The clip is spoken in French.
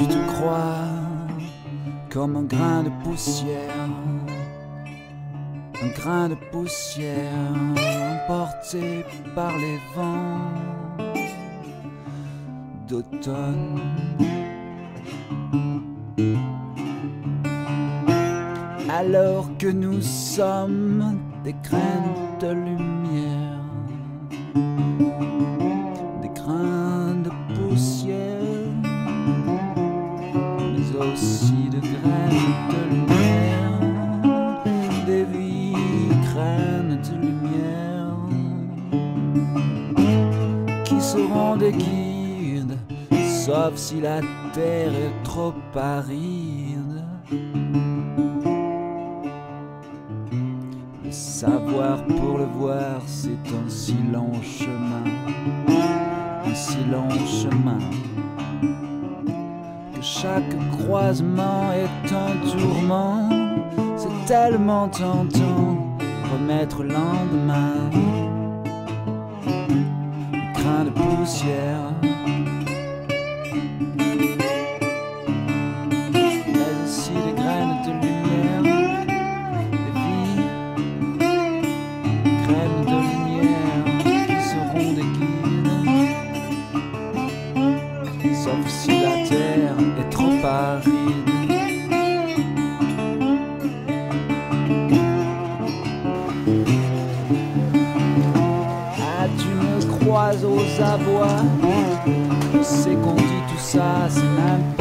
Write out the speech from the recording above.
te crois comme un grain de poussière, un grain de poussière emporté par les vents d'automne. Alors que nous sommes des graines de lumière, des grains de poussière, mais aussi de graines de lumière, des vies graines de lumière, qui seront des guides, sauf si la terre est trop aride. Le savoir pour le voir, c'est un si long chemin, un si long chemin, que chaque croisement est un tourment. C'est tellement tentant remettre le lendemain. Grain de poussière, mais aussi des graines de lumière, des vies, graines de lumière qui seront des guides, sauf si la terre est trop aride. Ah, tu me croises aux abois, je sais qu'on dit tout ça, c'est n'importe